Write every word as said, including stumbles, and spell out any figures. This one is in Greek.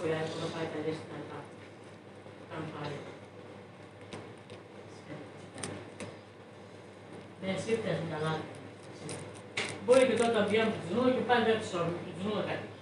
σχολιάζει όταν πάει τα λύση τα λοιπά. Κάνουν πάλι. Ναι, εσύ φτιάχνει καλά. Μπορεί και τότε να πηγαίνουν στο Τζουνούλο και πάλι δεν τους όρμουν, του Τζουνούλο κάτι.